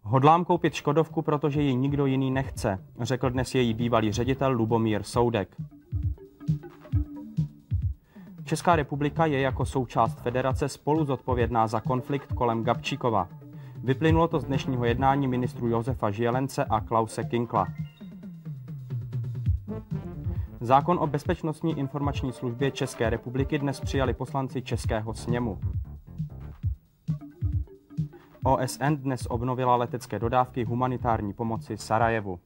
Hodlám koupit Škodovku, protože ji nikdo jiný nechce, řekl dnes její bývalý ředitel Lubomír Soudek. Česká republika je jako součást federace spolu zodpovědná za konflikt kolem Gabčíkova. Vyplynulo to z dnešního jednání ministrů Josefa Žielence a Klause Kinkla. Zákon o bezpečnostní informační službě České republiky dnes přijali poslanci Českého sněmu. OSN dnes obnovila letecké dodávky humanitární pomoci Sarajevu.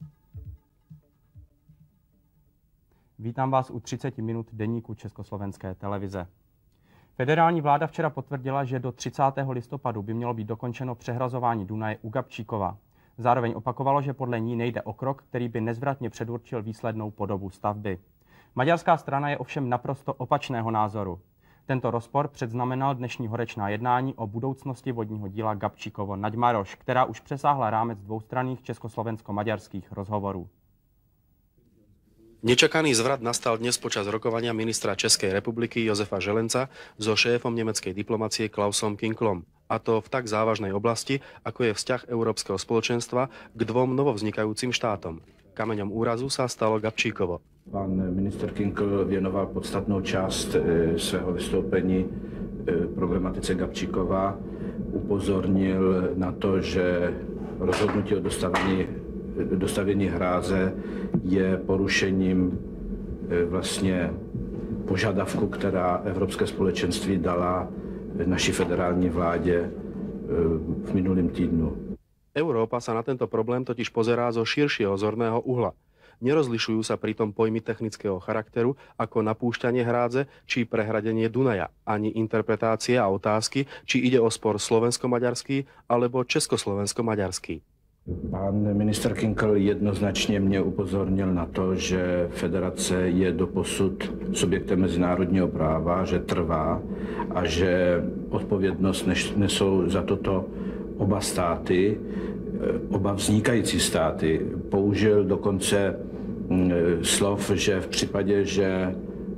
Vítám vás u 30 minut deníku Československé televize. Federální vláda včera potvrdila, že do 30. listopadu by mělo být dokončeno přehrazování Dunaje u Gabčíkova. Zároveň opakovalo, že podle ní nejde o krok, který by nezvratně předurčil výslednou podobu stavby. Maďarská strana je ovšem naprosto opačného názoru. Tento rozpor předznamenal dnešní horečná jednání o budoucnosti vodního díla Gabčíkovo-Nagymaroš, která už přesáhla rámec dvoustranných československo-maďarských rozhovorů. Nečakaný zvrat nastal dnes počas rokovania ministra Českej republiky Josefa Žielenta so šéfom nemeckej diplomacie Klausom Kinklom. A to v tak závažnej oblasti, ako je vzťah Európskeho spoločenstva k dvom novovznikajúcim štátom. Kameňom úrazu sa stalo Gabčíkovo. Pan minister Kinkl věnoval podstatnou část svého vystoupení problematice Gabčíkova. Upozornil na to, že rozhodnutí o dostavění hráze je porušením vlastně požadavku, která Evropské společenství dala naší federální vládě v minulém týdnu. Európa sa na tento problém totiž pozerá zo širšieho zorného uhla. Nerozlišujú sa pritom pojmy technického charakteru ako napúšťanie hrádze či prehradenie Dunaja, ani interpretácie a otázky, či ide o spor slovensko-maďarský alebo československo-maďarský. Pan minister Kinkl jednoznačně mě upozornil na to, že federace je doposud subjektem mezinárodního práva, že trvá a že odpovědnost nesou za toto oba státy, oba vznikající státy. Použil dokonce slov, že v případě, že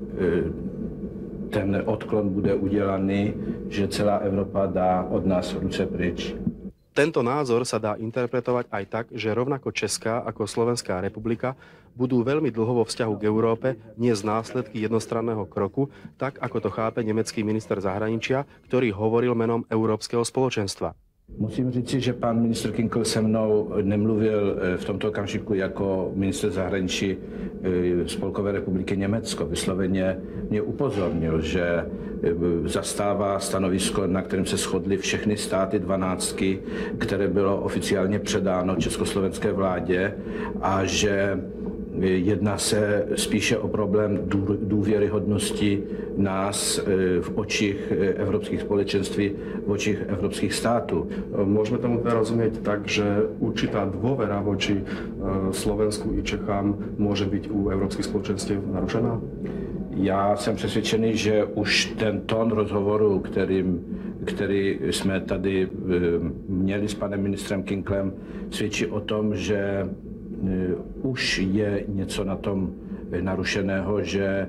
ten odklon bude udělaný, že celá Evropa dá od nás ruce pryč. Tento názor sa dá interpretovať aj tak, že rovnako Česká ako Slovenská republika budú veľmi dlho vo vzťahu k Európe, nie z následky jednostranného kroku, tak ako to chápe nemecký minister zahraničia, ktorý hovoril menom Európskeho spoločenstva. Musím říci, že pan ministr Kinkl se mnou nemluvil v tomto okamžiku jako ministr zahraničí Spolkové republiky Německo. Vysloveně mě upozornil, že zastává stanovisko, na kterém se shodly všechny státy 12, které bylo oficiálně předáno československé vládě, a že jedná se spíše o problém důvěryhodnosti nás v očích evropských společenství, v očích evropských států. Môžeme tomu teda rozumieť tak, že určitá dôvera voči Slovensku i Čechám môže byť u evropských společenství narušená? Já jsem přesvědčený, že už ten tón rozhovoru, který jsme tady měli s panem ministrem Kinklem, svědčí o tom, že už je něco na tom narušeného, že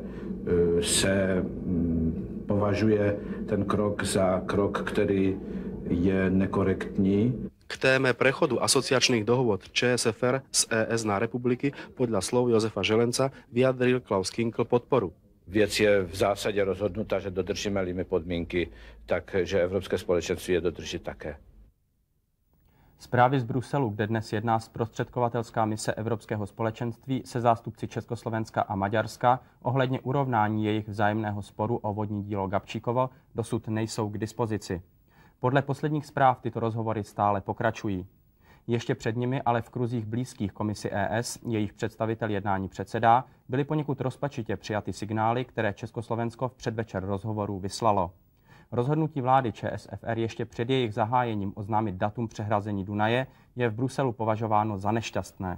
se považuje ten krok za krok, který je nekorektní. K téme prechodu asociačných dohôd ČSFR z ES na republiky podľa slov Josefa Žielenca vyjadril Klaus Kinkl podporu. Věc je v zásadě rozhodnuta, že dodržíme-li podmínky, takže Evropské společenství je dodrží také. Zprávy z Bruselu, kde dnes jedná zprostředkovatelská mise Evropského společenství se zástupci Československa a Maďarska ohledně urovnání jejich vzájemného sporu o vodní dílo Gabčíkovo, dosud nejsou k dispozici. Podle posledních zpráv tyto rozhovory stále pokračují. Ještě před nimi, ale v kruzích blízkých komisi ES, jejich představitel jednání předsedá, byly poněkud rozpačitě přijaty signály, které Československo v předvečer rozhovorů vyslalo. Rozhodnutí vlády ČSFR ještě před jejich zahájením oznámit datum přehrazení Dunaje je v Bruselu považováno za nešťastné.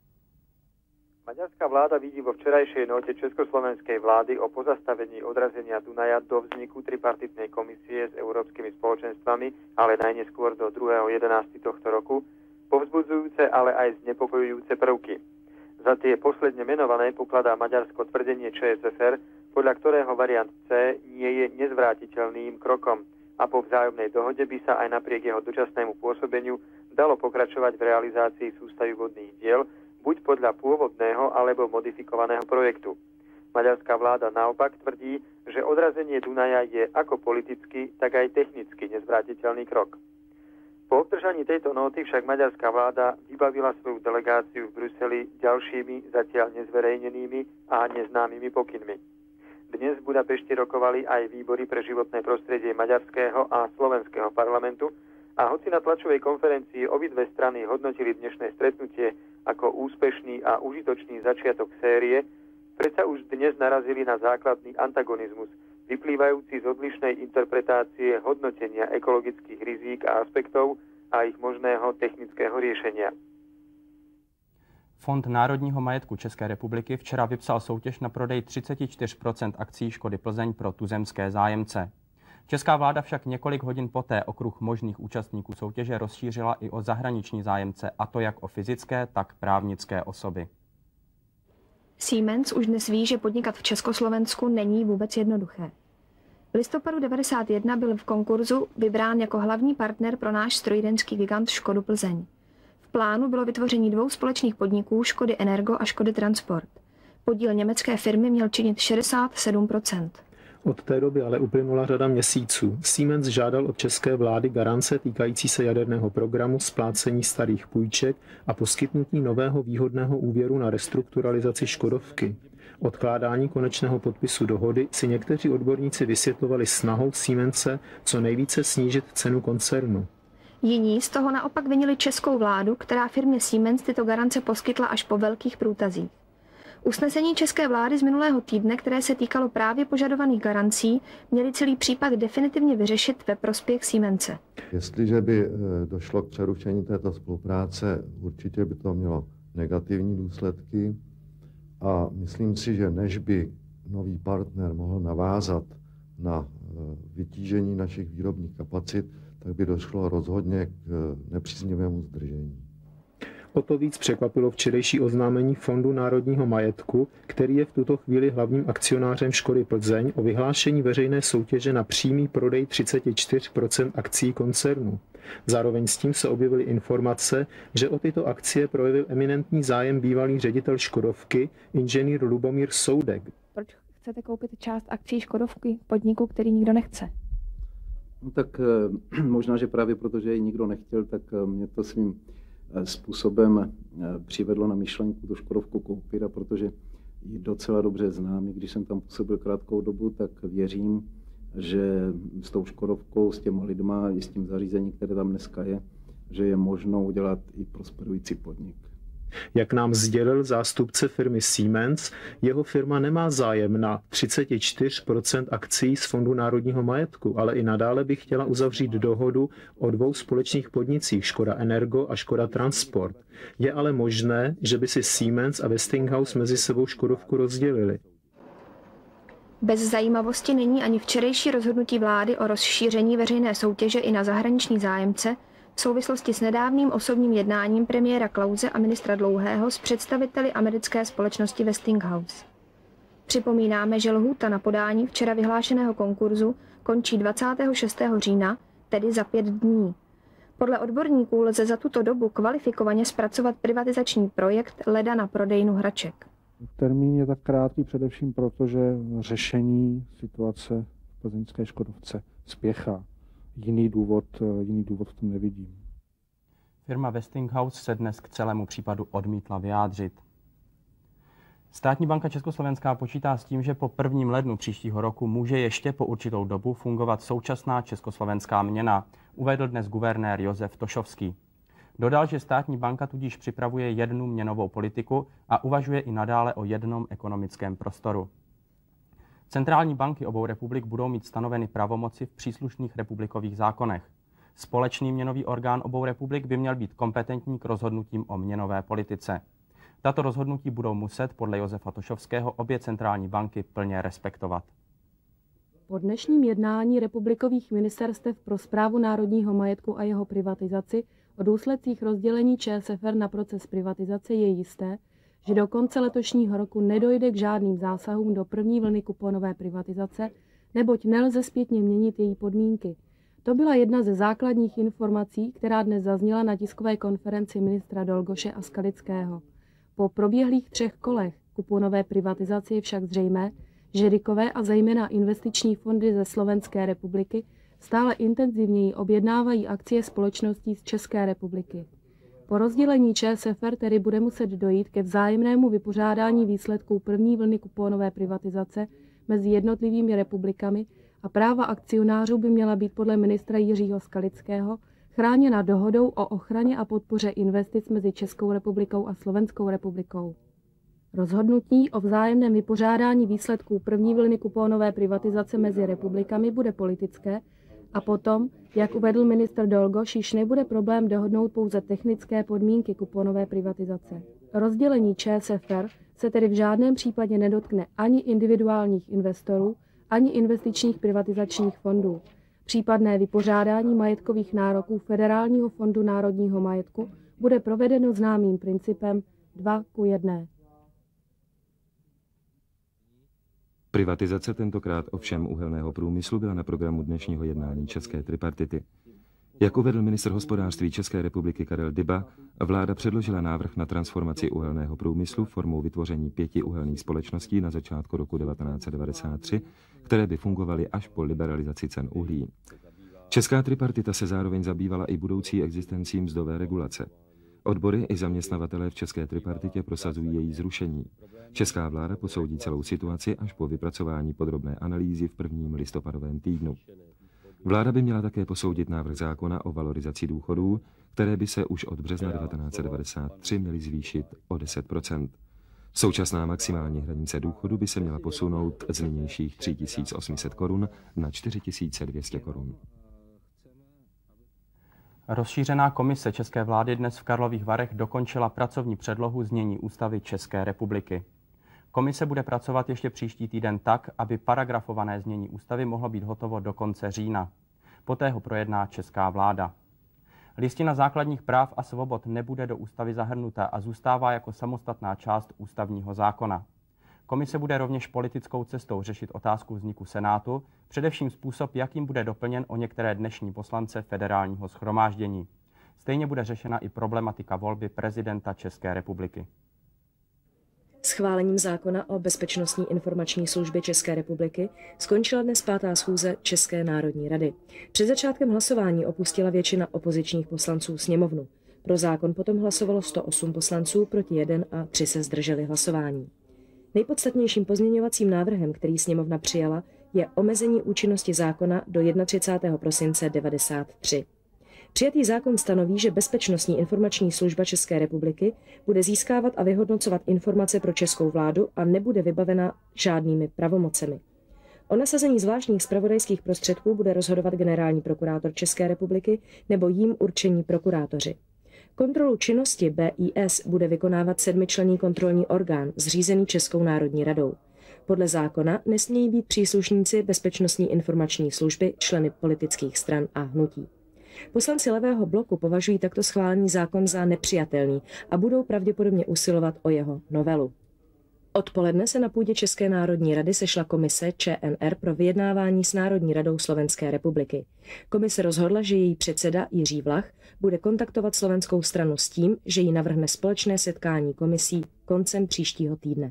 Maďarská vláda vidí vo včerajšej note československej vlády o pozastavení odrazenia Dunaja do vzniku tripartitnej komisie s európskymi spoločenstvami, ale najneskôr do 2.11. tohto roku, povzbudzujúce, ale aj znepokojujúce prvky. Za tie posledne menované pokladá Maďarsko tvrdenie ČSFR, podľa ktorého variant C nie je nezvrátiteľným krokom. a po vzájomnej dohode by sa aj napriek jeho dočasnému pôsobeniu dalo pokračovať v realizácii sústavy vodných diel, buď podľa pôvodného alebo modifikovaného projektu. Maďarská vláda naopak tvrdí, že odrazenie Dunaja je ako politicky, tak aj technicky nezvrátiteľný krok. Po obdržaní tejto nóty však maďarská vláda vybavila svoju delegáciu v Bruseli ďalšími zatiaľ nezverejnenými a neznámymi pokynmi. Dnes v Budapešti rokovali aj výbory pre životné prostredie maďarského a slovenského parlamentu a hoci na tlačovej konferencii obidve strany hodnotili dnešné stretnutie ako úspešný a užitočný začiatok série, predsa už dnes narazili na základný antagonizmus, vyplývajúci z odlišnej interpretácie hodnotenia ekologických rizík a aspektov a ich možného technického riešenia. Fond národního majetku České republiky včera vypsal soutěž na prodej 34% akcií Škody Plzeň pro tuzemské zájemce. Česká vláda však několik hodin poté okruh možných účastníků soutěže rozšířila i o zahraniční zájemce, a to jak o fyzické, tak právnické osoby. Siemens už dnes ví, že podnikat v Československu není vůbec jednoduché. V listopadu 1991 byl v konkurzu vybrán jako hlavní partner pro náš strojírenský gigant Škodu Plzeň. V plánu bylo vytvoření 2 společných podniků Škody Energo a Škody Transport. Podíl německé firmy měl činit 67%. Od té doby ale uplynula řada měsíců. Siemens žádal od české vlády garance týkající se jaderného programu, splácení starých půjček a poskytnutí nového výhodného úvěru na restrukturalizaci Škodovky. Odkládání konečného podpisu dohody si někteří odborníci vysvětlovali snahou Siemense co nejvíce snížit cenu koncernu. Jiní z toho naopak vinili českou vládu, která firmě Siemens tyto garance poskytla až po velkých průtazích. Usnesení české vlády z minulého týdne, které se týkalo právě požadovaných garancí, měly celý případ definitivně vyřešit ve prospěch Siemense. Jestliže by došlo k přerušení této spolupráce, určitě by to mělo negativní důsledky a myslím si, že než by nový partner mohl navázat na vytížení našich výrobních kapacit, tak by došlo rozhodně k nepříznivému zdržení. O to víc překvapilo včerejší oznámení Fondu národního majetku, který je v tuto chvíli hlavním akcionářem Škody Plzeň, o vyhlášení veřejné soutěže na přímý prodej 34% akcií koncernu. Zároveň s tím se objevily informace, že o tyto akcie projevil eminentní zájem bývalý ředitel Škodovky, inženýr Lubomír Soudek. Proč chcete koupit část akcií Škodovky, podniku, který nikdo nechce? No tak možná, že právě protože ji nikdo nechtěl, tak mě to svým způsobem přivedlo na myšlenku tu Škodovku koupit, a protože ji docela dobře znám, i když jsem tam působil krátkou dobu, tak věřím, že s tou Škodovkou, s těma lidma i s tím zařízením, které tam dneska je, že je možno udělat i prosperující podnik. Jak nám sdělil zástupce firmy Siemens, jeho firma nemá zájem na 34% akcií z Fondu národního majetku, ale i nadále by chtěla uzavřít dohodu o 2 společných podnicích Škoda Energo a Škoda Transport. Je ale možné, že by si Siemens a Westinghouse mezi sebou Škodovku rozdělili. Bez zajímavosti není ani včerejší rozhodnutí vlády o rozšíření veřejné soutěže i na zahraniční zájemce v souvislosti s nedávným osobním jednáním premiéra Klause a ministra Dlouhého s představiteli americké společnosti Westinghouse. Připomínáme, že lhůta na podání včera vyhlášeného konkurzu končí 26. října, tedy za 5 dní. Podle odborníků lze za tuto dobu kvalifikovaně zpracovat privatizační projekt leda na prodejnu hraček. Termín je tak krátký především proto, že řešení situace v plzeňské Škodovce spěchá. Jiný důvod v tom nevidím. Firma Westinghouse se dnes k celému případu odmítla vyjádřit. Státní banka Československá počítá s tím, že po 1. lednu příštího roku může ještě po určitou dobu fungovat současná československá měna, uvedl dnes guvernér Josef Tošovský. Dodal, že státní banka tudíž připravuje jednu měnovou politiku a uvažuje i nadále o jednom ekonomickém prostoru. Centrální banky obou republik budou mít stanoveny pravomoci v příslušných republikových zákonech. Společný měnový orgán obou republik by měl být kompetentní k rozhodnutím o měnové politice. Tato rozhodnutí budou muset podle Josefa Tošovského obě centrální banky plně respektovat. Po dnešním jednání republikových ministerstev pro správu národního majetku a jeho privatizaci o důsledcích rozdělení ČSFR na proces privatizace je jisté, že do konce letošního roku nedojde k žádným zásahům do první vlny kuponové privatizace, neboť nelze zpětně měnit její podmínky. To byla jedna ze základních informací, která dnes zazněla na tiskové konferenci ministra Dolgoše a Skalického. Po proběhlých 3 kolech kuponové privatizace je však zřejmé, že rizikové a zejména investiční fondy ze Slovenské republiky stále intenzivněji objednávají akcie společností z České republiky. Po rozdělení ČSFR tedy bude muset dojít ke vzájemnému vypořádání výsledků první vlny kuponové privatizace mezi jednotlivými republikami a práva akcionářů by měla být podle ministra Jiřího Skalického chráněna dohodou o ochraně a podpoře investic mezi Českou republikou a Slovenskou republikou. Rozhodnutí o vzájemném vypořádání výsledků první vlny kuponové privatizace mezi republikami bude politické a potom, jak uvedl ministr Dolgoš, již nebude problém dohodnout pouze technické podmínky kuponové privatizace. Rozdělení ČSFR se tedy v žádném případě nedotkne ani individuálních investorů, ani investičních privatizačních fondů. Případné vypořádání majetkových nároků Federálního fondu národního majetku bude provedeno známým principem 2:1. Privatizace tentokrát ovšem uhelného průmyslu byla na programu dnešního jednání České tripartity. Jak uvedl ministr hospodářství České republiky Karel Dyba, vláda předložila návrh na transformaci uhelného průmyslu formou vytvoření 5 uhelných společností na začátku roku 1993, které by fungovaly až po liberalizaci cen uhlí. Česká tripartita se zároveň zabývala i budoucí existencí mzdové regulace. Odbory i zaměstnavatelé v České tripartitě prosazují její zrušení. Česká vláda posoudí celou situaci až po vypracování podrobné analýzy v prvním listopadovém týdnu. Vláda by měla také posoudit návrh zákona o valorizaci důchodů, které by se už od března 1993 měly zvýšit o 10%. Současná maximální hranice důchodu by se měla posunout z nynějších 3 800 korun na 4 200 korun. Rozšířená komise české vlády dnes v Karlových Varech dokončila pracovní předlohu znění ústavy České republiky. Komise bude pracovat ještě příští týden tak, aby paragrafované znění ústavy mohlo být hotovo do konce října. Poté ho projedná česká vláda. Listina základních práv a svobod nebude do ústavy zahrnuta a zůstává jako samostatná část ústavního zákona. Komise bude rovněž politickou cestou řešit otázku vzniku Senátu, především způsob, jakým bude doplněn o některé dnešní poslance Federálního shromáždění. Stejně bude řešena i problematika volby prezidenta České republiky. Schválením zákona o Bezpečnostní informační službě České republiky skončila dnes 5. schůze České národní rady. Před začátkem hlasování opustila většina opozičních poslanců sněmovnu. Pro zákon potom hlasovalo 108 poslanců, proti 1 a 3 se zdrželi hlasování. Nejpodstatnějším pozměňovacím návrhem, který sněmovna přijala, je omezení účinnosti zákona do 31. prosince 1993. Přijatý zákon stanoví, že Bezpečnostní informační služba České republiky bude získávat a vyhodnocovat informace pro českou vládu a nebude vybavena žádnými pravomocemi. O nasazení zvláštních zpravodajských prostředků bude rozhodovat generální prokurátor České republiky nebo jím určení prokurátoři. Kontrolu činnosti BIS bude vykonávat 7členný kontrolní orgán zřízený Českou národní radou. Podle zákona nesmějí být příslušníci Bezpečnostní informační služby členy politických stran a hnutí. Poslanci levého bloku považují takto schválený zákon za nepřijatelný a budou pravděpodobně usilovat o jeho novelu. Odpoledne se na půdě České národní rady sešla komise ČNR pro vyjednávání s Národní radou Slovenské republiky. Komise rozhodla, že její předseda Jiří Vlach bude kontaktovat slovenskou stranu s tím, že jí navrhne společné setkání komisí koncem příštího týdne.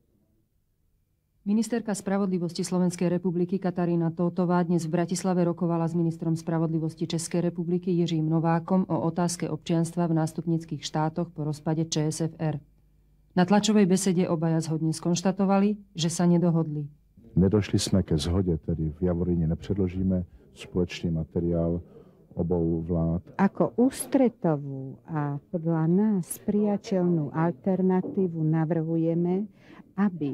Ministerka spravodlivosti Slovenskej republiky Katarína Tótová dnes v Bratislave rokovala s ministrom spravodlivosti Českej republiky Jiřím Novákom o otázke občianstva v nástupnických štátoch po rozpade ČSFR. Na tlačovej besede obaja zhodne skonštatovali, že sa nedohodli. Nedošli sme ke zhode, tedy v Javoríne nepředložíme společný materiál obou vlád. Ako ústretovú a podľa nás priateľnú alternatívu navrhujeme, aby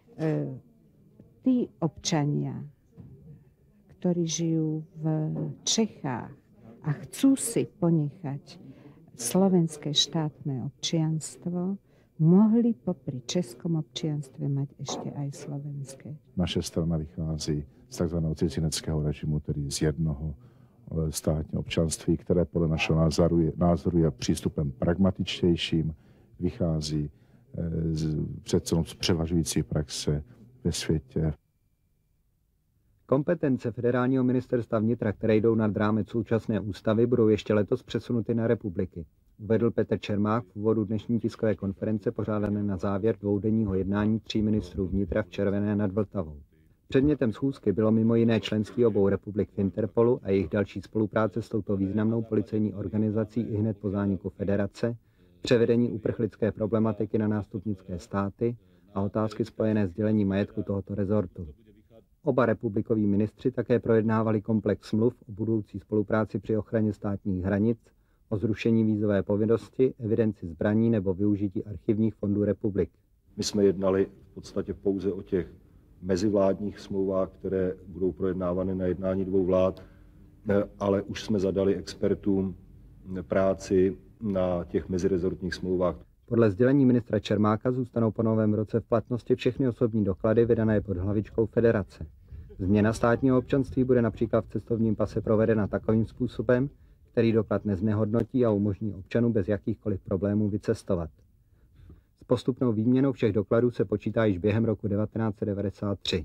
tí občania, ktorí žijú v Čechách a chcú si ponechať slovenské štátne občianstvo, mohli popri českom občianstve mať ešte aj slovenské. Naše strana vychází z tzv. Cizineckého režimu, tedy z jednoho státního občanství, které podle našeho názoru je přístupem pragmatičtějším, vychází přece z převažující praxe ve světě. Kompetence federálního ministerstva vnitra, které jdou nad rámec současné ústavy, budou ještě letos přesunuty na republiky, uvedl Petr Čermák v úvodu dnešní tiskové konference pořádané na závěr dvoudenního jednání 3 ministrů vnitra v Červené nad Vltavou. Předmětem schůzky bylo mimo jiné členství obou republik v Interpolu a jejich další spolupráce s touto významnou policejní organizací i hned po zániku federace, převedení uprchlické problematiky na nástupnické státy a otázky spojené s dělením majetku tohoto rezortu. Oba republikoví ministři také projednávali komplex smluv o budoucí spolupráci při ochraně státních hranic, o zrušení vízové povinnosti, evidenci zbraní nebo využití archivních fondů republik. My jsme jednali v podstatě pouze o těch mezivládních smlouvách, které budou projednávány na jednání 2 vlád, ale už jsme zadali expertům práci na těch mezirezortních smlouvách. Podle sdělení ministra Čermáka zůstanou po novém roce v platnosti všechny osobní doklady vydané pod hlavičkou federace. Změna státního občanství bude například v cestovním pase provedena takovým způsobem, který doklad neznehodnotí a umožní občanům bez jakýchkoliv problémů vycestovat. S postupnou výměnou všech dokladů se počítá již během roku 1993.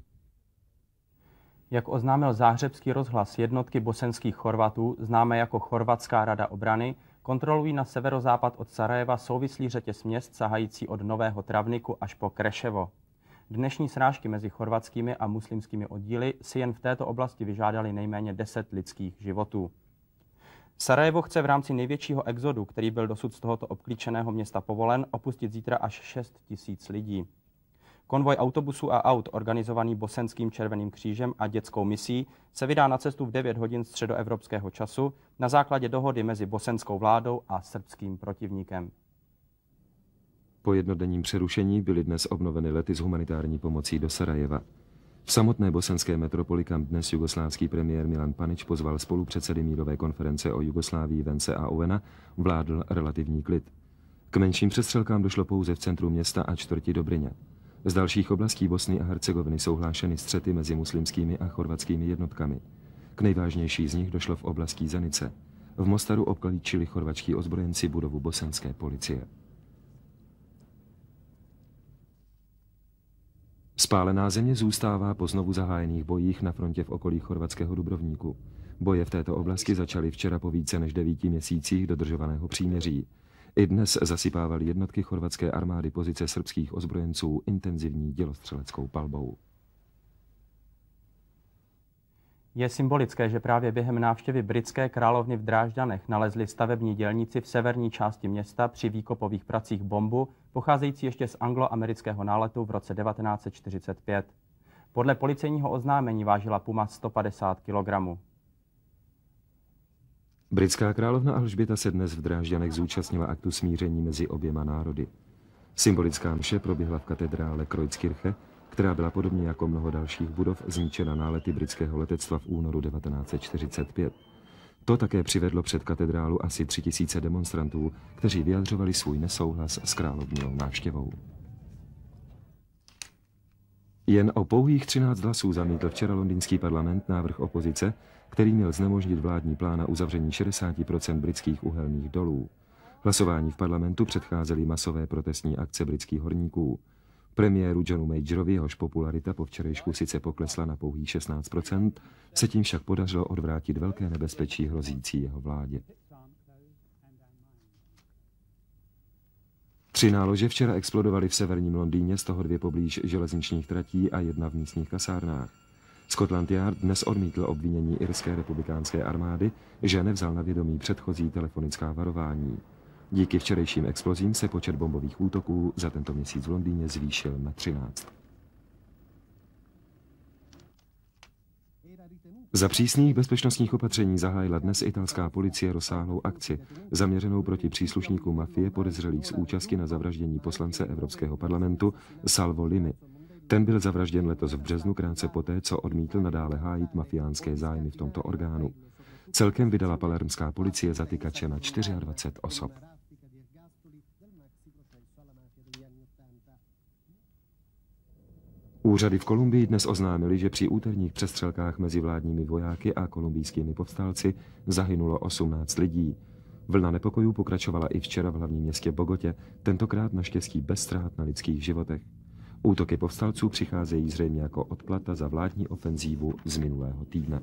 Jak oznámil záhřebský rozhlas, jednotky bosenských Chorvatů, známé jako Chorvatská rada obrany, kontrolují na severozápad od Sarajeva souvislý řetěz měst sahající od Nového Travniku až po Kreševo. Dnešní srážky mezi chorvatskými a muslimskými oddíly si jen v této oblasti vyžádali nejméně 10 lidských životů. Sarajevo chce v rámci největšího exodu, který byl dosud z tohoto obklíčeného města povolen, opustit zítra až 6 000 lidí. Konvoj autobusů a aut, organizovaný Bosenským červeným křížem a dětskou misí, se vydá na cestu v 9 hodin středoevropského času na základě dohody mezi bosenskou vládou a srbským protivníkem. Po jednodenním přerušení byly dnes obnoveny lety s humanitární pomocí do Sarajeva. V samotné bosenské metropoli, kam dnes jugoslávský premiér Milan Panić pozval spolupředsedy mírové konference o Jugoslávii Vence a Owena, vládl relativní klid. K menším přestřelkám došlo pouze v centru města a čtvrti Dobryně. Z dalších oblastí Bosny a Hercegoviny jsou hlášeny střety mezi muslimskými a chorvatskými jednotkami. K nejvážnější z nich došlo v oblasti Zanice. V Mostaru obklíčili chorvatští ozbrojenci budovu bosenské policie. Spálená země zůstává po znovu zahájených bojích na frontě v okolí chorvatského Dubrovníku. Boje v této oblasti začaly včera po více než 9 měsících dodržovaného příměří. I dnes zasypávaly jednotky chorvatské armády pozice srbských ozbrojenců intenzivní dělostřeleckou palbou. Je symbolické, že právě během návštěvy britské královny v Drážďanech nalezli stavební dělníci v severní části města při výkopových pracích bombu, pocházející ještě z angloamerického náletu v roce 1945. Podle policejního oznámení vážila Puma 150 kg. Britská královna Alžběta se dnes v Drážďanech zúčastnila aktu smíření mezi oběma národy. Symbolická mše proběhla v katedrále Kreuzkirche, která byla podobně jako mnoho dalších budov zničena nálety britského letectva v únoru 1945. To také přivedlo před katedrálu asi 3000 demonstrantů, kteří vyjadřovali svůj nesouhlas s královnou návštěvou. Jen o pouhých 13 hlasů zamítl včera londýnský parlament návrh opozice, který měl znemožnit vládní plán na uzavření 60% britských uhelných dolů. Hlasování v parlamentu předcházely masové protestní akce britských horníků. Premiéru Johnu Majorovi, jehož popularita po včerejšku sice poklesla na pouhých 16%, se tím však podařilo odvrátit velké nebezpečí hrozící jeho vládě. 3 nálože včera explodovaly v severním Londýně, z toho 2 poblíž železničních tratí a 1 v místních kasárnách. Scotland Yard dnes odmítl obvinění irské republikánské armády, že nevzal na vědomí předchozí telefonická varování. Díky včerejším explozím se počet bombových útoků za tento měsíc v Londýně zvýšil na 13. Za přísných bezpečnostních opatření zahájila dnes italská policie rozsáhlou akci, zaměřenou proti příslušníkům mafie podezřelých z účasti na zavraždění poslance Evropského parlamentu Salvo Limy. Ten byl zavražděn letos v březnu krátce poté, co odmítl nadále hájit mafiánské zájmy v tomto orgánu. Celkem vydala palermská policie zatykače na 24 osob. Úřady v Kolumbii dnes oznámili, že při úterních přestřelkách mezi vládními vojáky a kolumbijskými povstalci zahynulo 18 lidí. Vlna nepokojů pokračovala i včera v hlavním městě Bogotě, tentokrát naštěstí bez ztrát na lidských životech. Útoky povstalců přicházejí zřejmě jako odplata za vládní ofenzívu z minulého týdne.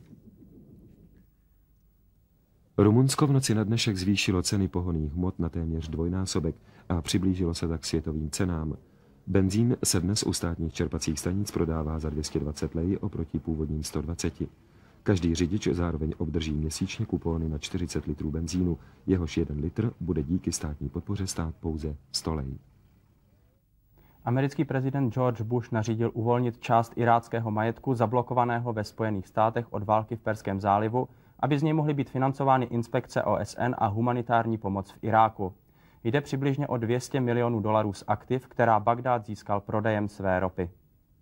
Rumunsko v noci na dnešek zvýšilo ceny pohonných hmot na téměř dvojnásobek a přiblížilo se tak světovým cenám. Benzín se dnes u státních čerpacích stanic prodává za 220 lei oproti původním 120. Každý řidič zároveň obdrží měsíčně kupóny na 40 litrů benzínu, jehož 1 litr bude díky státní podpoře stát pouze 100 lei. Americký prezident George Bush nařídil uvolnit část iráckého majetku zablokovaného ve Spojených státech od války v Perském zálivu, aby z něj mohly být financovány inspekce OSN a humanitární pomoc v Iráku. Jde přibližně o $200 milionů z aktiv, která Bagdád získal prodejem své ropy.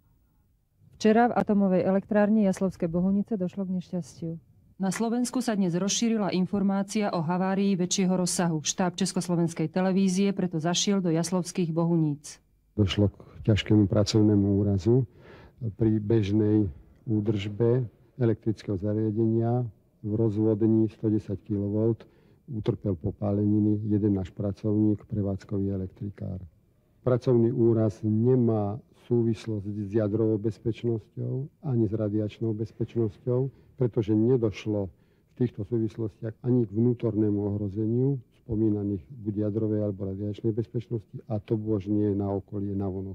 Včera v atomovej elektrárni Jaslovské Bohunice došlo k nešťastiu. Na Slovensku sa dnes rozšírila informácia o havárii väčšieho rozsahu. Štáb Československej televízie preto zašiel do Jaslovských Bohuníc. Došlo k ťažkému pracovnému úrazu pri bežnej údržbe elektrického zariadenia v rozvodní 110 kV. Utrpel popáleniny jeden náš pracovník, prevádzkový elektrikár. Pracovný úraz nemá súvislosť s jadrovou bezpečnosťou ani s radiačnou bezpečnosťou, pretože nedošlo v týchto súvislostiach ani k vnútornému ohrozeniu spomínaných buď jadrovej alebo radiačnej bezpečnosti, a to bož nie je na okolí, navonok.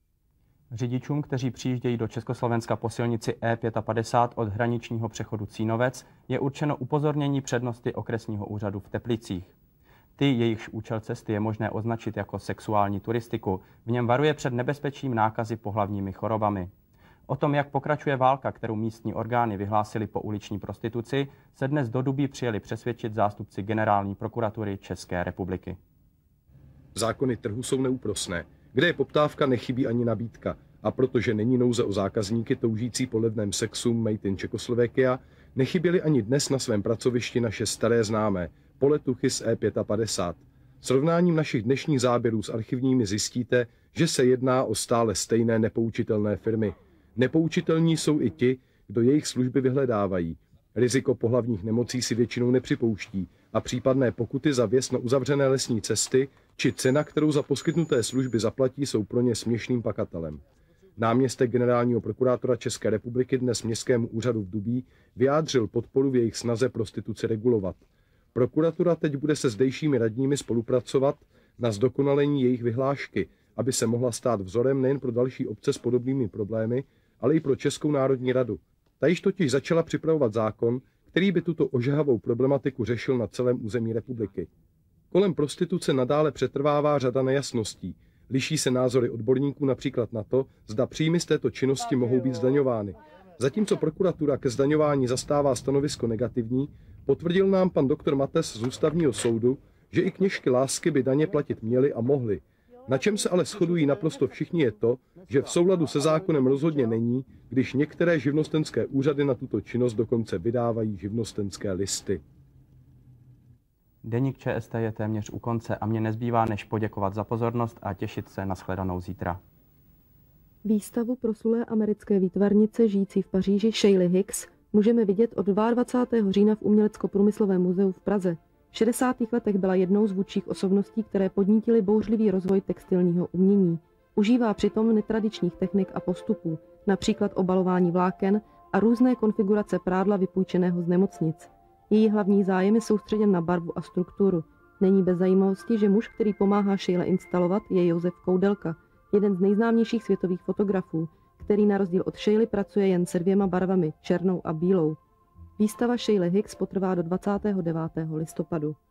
Řidičům, kteří přijíždějí do Československa po silnici E55 od hraničního přechodu Cínovec, je určeno upozornění přednosti okresního úřadu v Teplicích. Ty, jejichž účel cesty je možné označit jako sexuální turistiku, v něm varuje před nebezpečím nákazy pohlavními chorobami. O tom, jak pokračuje válka, kterou místní orgány vyhlásily po uliční prostituci, se dnes do Dubí přijeli přesvědčit zástupci Generální prokuratury České republiky. Zákony trhu jsou neúprosné. Kde je poptávka, nechybí ani nabídka. A protože není nouze o zákazníky toužící po levném sexu made in Czechoslovakia, nechyběly ani dnes na svém pracovišti naše staré známé, poletuchy z E55. Srovnáním našich dnešních záběrů s archivními zjistíte, že se jedná o stále stejné nepoučitelné firmy. Nepoučitelní jsou i ti, kdo jejich služby vyhledávají. Riziko pohlavních nemocí si většinou nepřipouští a případné pokuty za vjezd na uzavřené lesní cesty či cena, kterou za poskytnuté služby zaplatí, jsou pro ně směšným pakatelem. Náměstek generálního prokurátora České republiky dnes Městskému úřadu v Dubí vyjádřil podporu v jejich snaze prostituci regulovat. Prokuratura teď bude se zdejšími radními spolupracovat na zdokonalení jejich vyhlášky, aby se mohla stát vzorem nejen pro další obce s podobnými problémy, ale i pro Českou národní radu. Ta již totiž začala připravovat zákon, který by tuto ožehavou problematiku řešil na celém území republiky. Kolem prostituce nadále přetrvává řada nejasností. Liší se názory odborníků například na to, zda příjmy z této činnosti mohou být zdaňovány. Zatímco prokuratura ke zdaňování zastává stanovisko negativní, potvrdil nám pan doktor Mates z Ústavního soudu, že i kněžky lásky by daně platit měly a mohly. Na čem se ale shodují naprosto všichni je to, že v souladu se zákonem rozhodně není, když některé živnostenské úřady na tuto činnost dokonce vydávají živnostenské listy. Deník ČST je téměř u konce a mně nezbývá než poděkovat za pozornost a těšit se na shledanou zítra. Výstavu proslulé americké výtvarnice žijící v Paříži Shayly Hicks můžeme vidět od 22. října v Umělecko-průmyslovém muzeu v Praze. V 60. letech byla jednou z vůdčích osobností, které podnítily bouřlivý rozvoj textilního umění. Užívá přitom netradičních technik a postupů, například obalování vláken a různé konfigurace prádla vypůjčeného z nemocnic. Její hlavní zájem je soustředěn na barvu a strukturu. Není bez zajímavosti, že muž, který pomáhá Shayle instalovat, je Josef Koudelka, jeden z nejznámějších světových fotografů, který na rozdíl od Shayly pracuje jen se 2 barvami, černou a bílou. Výstava Shayly Hicks potrvá do 29. listopadu.